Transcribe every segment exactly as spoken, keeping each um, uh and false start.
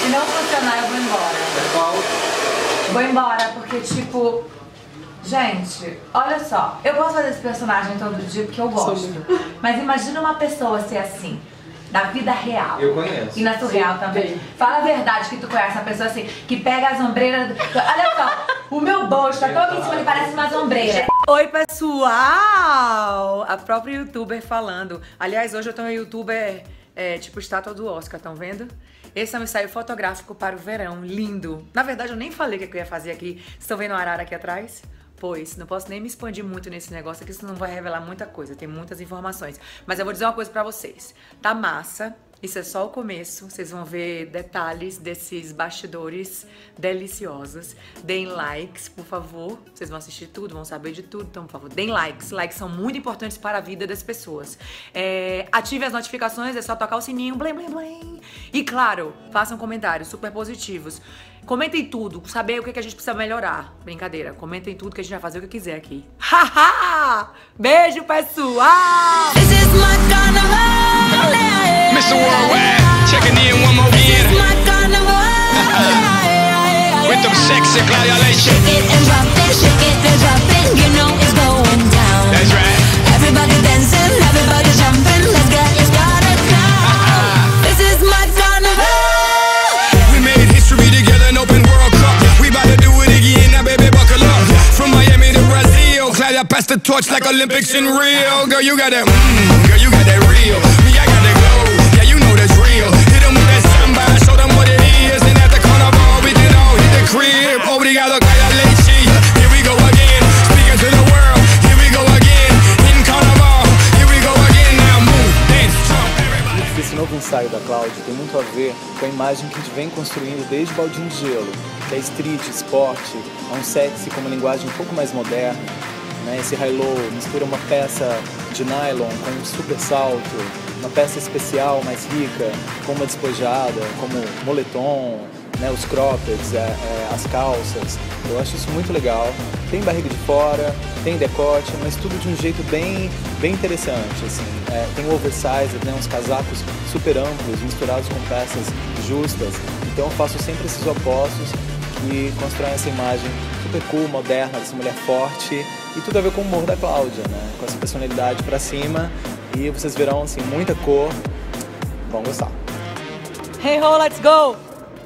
Se não funcionar, eu vou embora. Qual? Vou embora, porque, tipo... Gente, olha só. Eu posso fazer esse personagem todo dia porque eu gosto. Mas imagina uma pessoa ser assim. Da vida real. Eu conheço. E na surreal também. Sim. Fala a verdade que tu conhece uma pessoa assim, que pega as ombreiras... Olha só, o meu bolso tá tão aqui em cima que parece uma ombreira. Oi, pessoal! A própria youtuber falando. Aliás, hoje eu tô uma youtuber, é, tipo estátua do Oscar, estão vendo? Esse é um ensaio fotográfico para o verão, lindo. Na verdade, eu nem falei o que eu ia fazer aqui. Vocês estão vendo a arara aqui atrás? Pois, não posso nem me expandir muito nesse negócio aqui, senão não vai revelar muita coisa, tem muitas informações. Mas eu vou dizer uma coisa pra vocês, tá massa, isso é só o começo, vocês vão ver detalhes desses bastidores deliciosos. Deem likes, por favor, vocês vão assistir tudo, vão saber de tudo, então por favor, deem likes. Likes são muito importantes para a vida das pessoas. É, ative as notificações, é só tocar o sininho, blém, blém, blém. E claro, façam comentários super positivos. Comentem tudo, saber o que a gente precisa melhorar. Brincadeira, comentem tudo que a gente vai fazer o que quiser aqui. Haha! Beijo, pessoal! This is my carnival, yeah, mister Worldwide, checking in one more This again. is my carnival, yeah, With them sexy Claudia Lacey. Shake it and drop it, shake it and drop it, you know it's going down. That's right. Everybody dancing, everybody jumping, let's get it started now. This is my carnival. We made history together, an open World Cup. We about to do it again, now baby buckle up. From Miami to Brazil, Claudia passed the torch like Olympics in Rio. Girl, you got that, mmm, girl, you got that real. Me, I got that glow, yeah, you know that's real. Hit them with that samba, show them what it is. And at the carnival, we can all hit the crib. Obrigado, Claudia Lacey. Here we go again, speaking to the world. Here we go again, in carnival. Here we go again, now move, dance, jump, everybody. Esse novo ensaio da Cláudia tem muito a ver com a imagem que a gente vem construindo desde o Baldinho de Gelo, que é street, esporte, é um sexy com uma linguagem um pouco mais moderna, né? Esse high-low mistura uma peça de nylon com um super salto, uma peça especial mais rica, com uma despojada, como moletom, né? Os croppeds, é, é, as calças. Eu acho isso muito legal. Tem barriga de fora, tem decote, mas tudo de um jeito bem, bem interessante, assim. É, tem oversized, né? Uns casacos super amplos, misturados com peças justas. Então eu faço sempre esses opostos que constroem essa imagem super cool, moderna, dessa mulher forte. E tudo a ver com o humor da Cláudia, né? Com essa personalidade pra cima. E vocês verão, assim, muita cor. Vão gostar. Hey ho, let's go!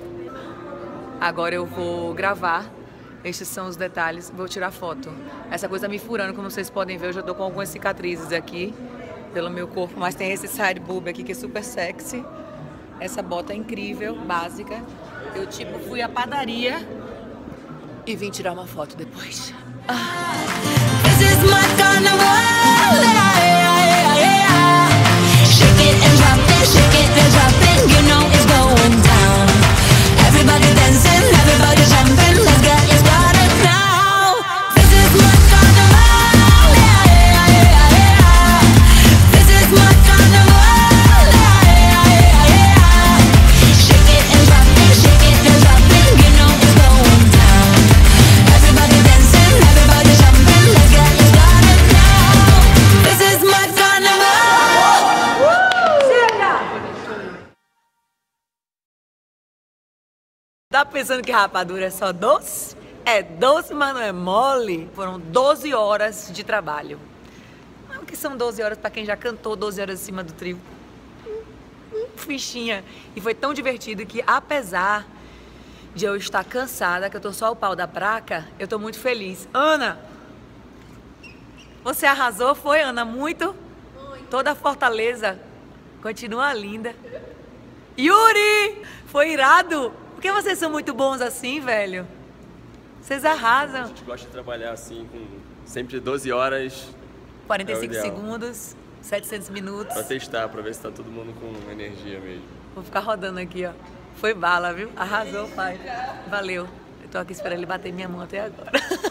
Agora eu vou gravar. Estes são os detalhes. Vou tirar foto. Essa coisa tá me furando, como vocês podem ver. Eu já tô com algumas cicatrizes aqui pelo meu corpo. Mas tem esse side boob aqui que é super sexy. Essa bota é incrível, básica. Eu, tipo, fui à padaria e vim tirar uma foto depois. Ah. This is my carnival, yeah, yeah. Shake it and drop it, shake it and drop it, you know it's going down. Everybody dancing, everybody jumping, let's get it started now. This is my carnival, yeah, yeah. This is my carnival, yeah, yeah. Shake it and drop it, shake it and drop it, you know it's going down. Everybody dancing, everybody jumping, let's get it started now. This is my carnival. Tá pensando que rapadura é só doce? É doce, mas não é mole. Foram doze horas de trabalho. O que são doze horas pra quem já cantou doze horas em cima do trio? Fichinha. E foi tão divertido que, apesar de eu estar cansada, que eu tô só o pau da praca, eu tô muito feliz. Ana! Você arrasou, foi, Ana? Muito? Muito. Toda a Fortaleza continua linda. Yuri! Foi irado! Por que vocês são muito bons assim, velho? Vocês arrasam. A gente gosta de trabalhar assim, com sempre doze horas. quarenta e cinco é segundos, setecentos minutos. Pra testar, pra ver se tá todo mundo com energia mesmo. Vou ficar rodando aqui, ó. Foi bala, viu? Arrasou, pai. Valeu. Eu tô aqui esperando ele bater minha mão até agora.